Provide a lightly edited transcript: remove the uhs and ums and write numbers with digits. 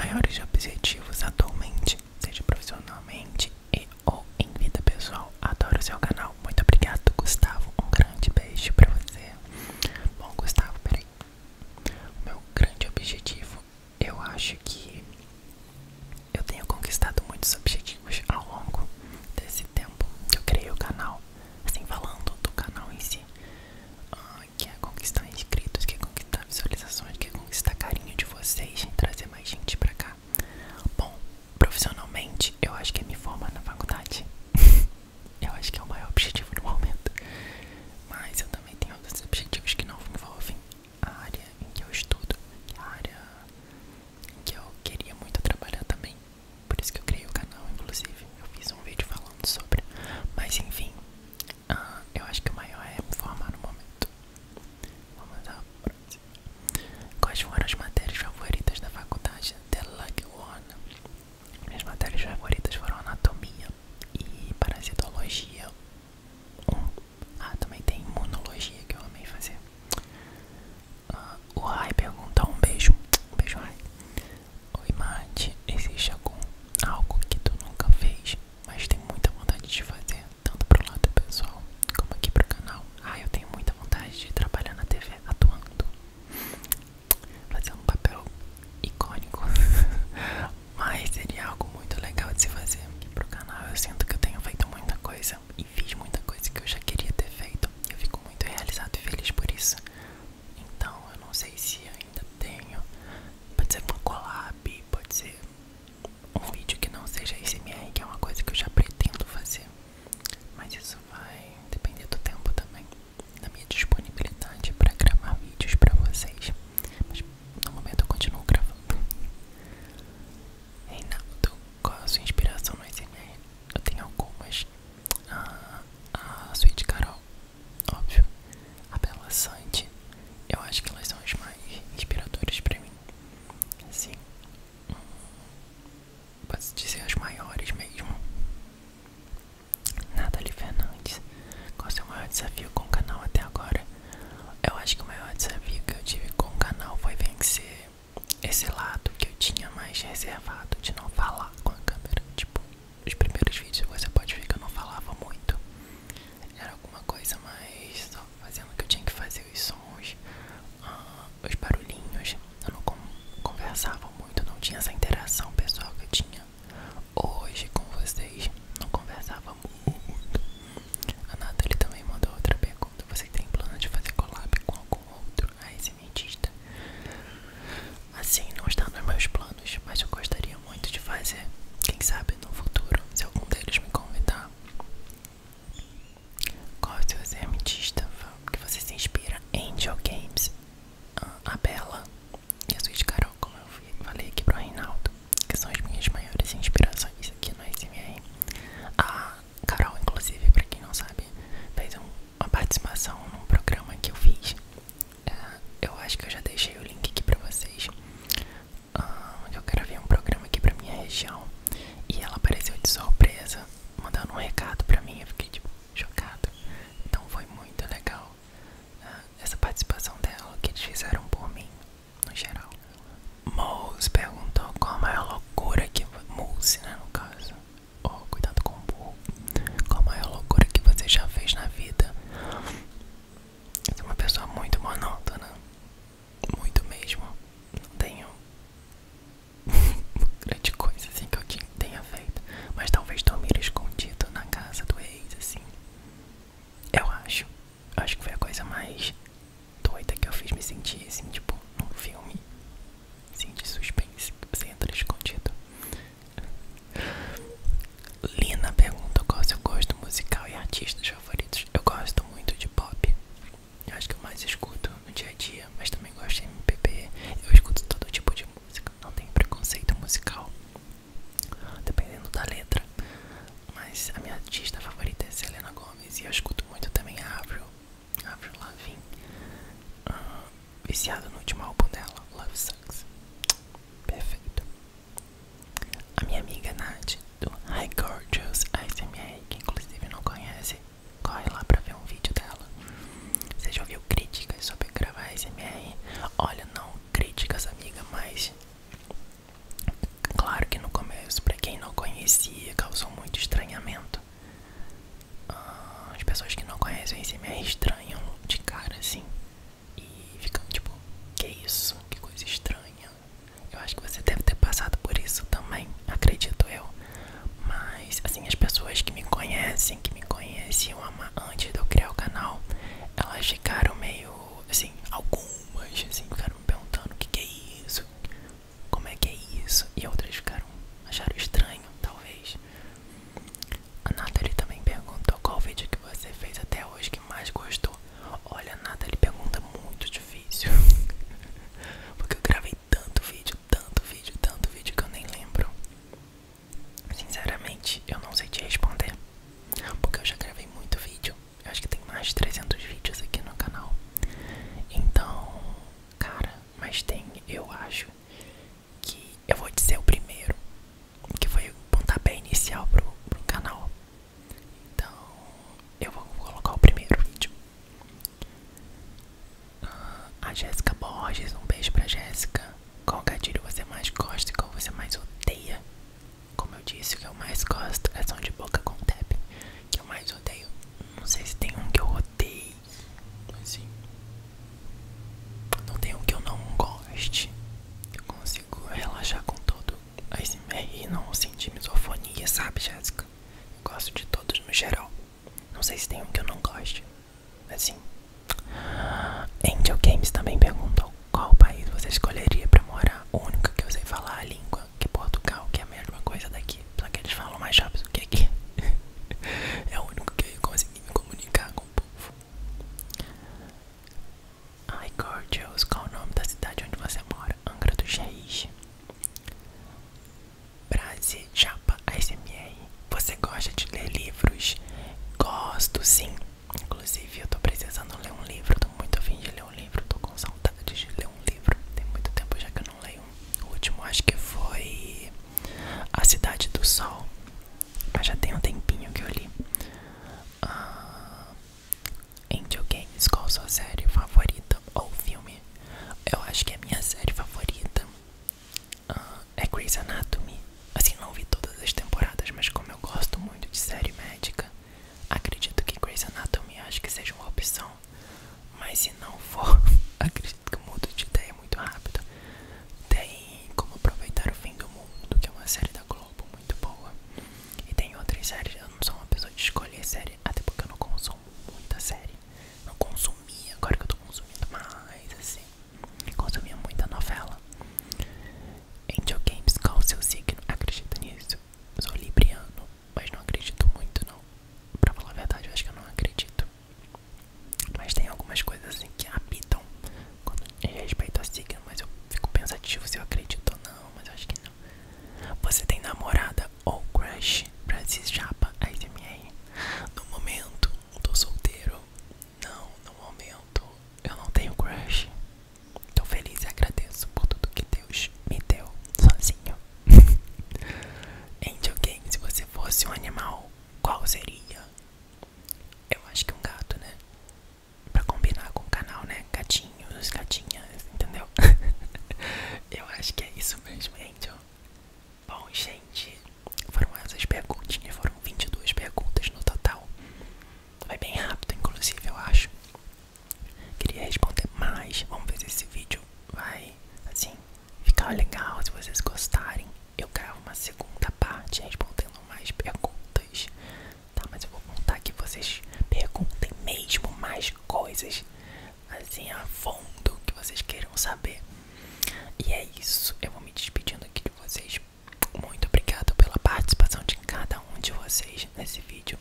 maiores objetivos atualmente, seja profissionalmente e ou em vida pessoal. Adoro o seu canal. Muito obrigado, Gustavo. Um grande beijo pra você. Bom, Gustavo, peraí. O meu grande objetivo, eu acho que eu tenho conquistado muitos objetivos ao longo desse tempo que eu criei o canal. Assim, falando do canal em si, que é conquistar inscritos, que é conquistar visualizações, que é conquistar carinho de vocês e trazer mais gente pra cá. Bom, profissionalmente, eu acho que é me formar na faculdade. Eu acho que é o maior objetivo no momento. Mas eu também tenho outros objetivos que não envolvem a área em que eu estudo, a área em que eu queria muito trabalhar também. Por isso que eu criei o canal, inclusive. Eu fiz um vídeo falando sobre. Mas enfim, eu acho que o maior é me formar no momento. Vamos à próxima. Quais foram as matérias favoritas da faculdade? The Lucky One. Minhas matérias favoritas foram anatomia e parasitologia. Também tem imunologia que eu amei fazer. O Rai perguntou um beijo. Um beijo, Rai. Oi, Mate. Existe algo que tu nunca fez, mas tem muita vontade de fazer, tanto pro lado pessoal como aqui pro canal? Eu tenho muita vontade de trabalhar na TV atuando, fazer um papel icônico. Mas seria algo muito legal de se fazer aqui pro canal. Eu sinto que eu tenho feito muita coisa e fiz muita coisa que eu já queria ter feito. Eu fico muito realizado e feliz por isso. Então eu não sei se ainda tenho. Pode ser uma collab, pode ser um vídeo que não seja ASMR, que é uma coisa que eu já pretendo fazer. Mas isso vai depender do tempo também, da minha disponibilidade para gravar vídeos para vocês. Mas no momento eu continuo gravando. Reinaldo, qual a sua inspiração no ASMR? Eu tenho algumas. A Sweet Carol, óbvio. A Bela Santi, eu acho que elas são as mais inspiradoras pra mim. Assim, posso dizer as maiores mesmo. Nathalie Fernandes, qual é o seu maior desafio com o canal até agora? Eu acho que o maior desafio que eu tive com o canal foi vencer esse lado que eu tinha mais reservado de não falar com a câmera. Tipo, os primeiros vídeos você pode ver que eu não falava muito. Era alguma coisa mais só fazendo o que eu tinha que fazer, os sons, os barulhinhos. Eu não conversava muito, não tinha essa interação pessoal que eu tinha hoje com vocês. Não conversava muito. A Nathalie também mandou outra pergunta. Você tem plano de fazer collab com algum outro ASMRista? Assim, não está nos meus planos, mas eu gostaria muito de fazer. Quem sabe no futuro, se algum deles me convidar. Qual é o seu ASMRista que você se inspira? Angel Games, a Bela e a Sweet Carol, como eu falei aqui pro Reinaldo, que são as minhas maiores inspirações aqui no ASMR. A Carol, inclusive, pra quem não sabe, fez uma participação num programa que eu fiz. Eu acho que eu já deixei o link aqui pra vocês. Eu gravei um programa aqui pra minha região e ela apareceu de surpresa, mandando um recado pra mim. Eu fiquei tipo chocado. Então foi muito legal essa participação dela, que eles fizeram por mim, no geral. Mouse perguntou qual a maior loucura que... Mouse, né, no caso. Cuidado com o burro. Qual a maior loucura que você já fez na vida? Eu sou uma pessoa muito monótona. Muito mesmo. Não tenho grande coisa assim que eu não sentir misofonia, sabe, Jéssica? Eu gosto de todos no geral. Não sei se tem um que eu não goste. Assim. Angel Games também perguntou qual país você escolheria pra morar. O único que eu sei falar a língua, que é Portugal, que é a mesma coisa daqui. Só que eles falam mais rápido que aqui. É o único que eu consegui me comunicar com o povo. Ai, Gorgeous, qual o nome da cidade onde você mora? Angra dos Reis. Brasil, Japa, ASMR. Você gosta de ler livros? Gosto, sim. Inclusive, eu tô precisando ler um livro. Tô muito afim de ler um livro. Tô com saudade de ler um livro. Tem muito tempo já que eu não leio um. O último acho que foi A Cidade do Sol. Mas já tem um tempinho que eu li. Angel Games, qual sua série favorita ou filme? Eu acho que a minha série favorita é Grey's Anatomy. Assim, não vi todas as temporadas, mas como eu gosto muito de série médica, acredito que Grey's Anatomy acho que seja uma opção. Mas se não for, acredito que eu mudo de ideia muito rápido. Tem Como Aproveitar o Fim do Mundo, que é uma série da Globo muito boa. E tem outras séries, eu não sou uma pessoa de escolher série, até porque eu não consumo muita série. Não consumia, agora que eu tô consumindo mais, assim. Consumia muita novela. Angel Games, qual o seu signo? Acredita nisso? Eu sou libriano, mas não acredito muito, não. Pra falar a verdade, eu acho que eu não acredito. Mas tem algumas coisas assim que apitam quando diz respeito a signo, mas eu fico pensativo se eu acredito ou não, mas eu acho que não. Você tem namorada ou crush? Francis Japa, ASMR. No momento, tô solteiro. Não, no momento, eu não tenho crush. Tô feliz e agradeço por tudo que Deus me deu sozinho. Angel Game, se você fosse um animal, qual seria? Eu acho que um gato, né? Pra combinar com o canal, né? Gatinhos, gatinhas, entendeu? Eu acho que é isso mesmo, Angel. Bom, gente, foram essas perguntinhas. Foram 22 perguntas no total. Foi bem rápido, inclusive, eu acho. Queria responder mais. Vamos ver se esse vídeo vai, assim, ficar legal. Se vocês gostarem, eu gravo uma segunda parte respondendo mais perguntas, tá? Mas eu vou contar que vocês perguntem mesmo mais coisas, assim, a fundo, que vocês queiram saber. E é isso, eu vou me despedindo aqui de vocês. Muito obrigado pela participação de cada um de vocês nesse vídeo.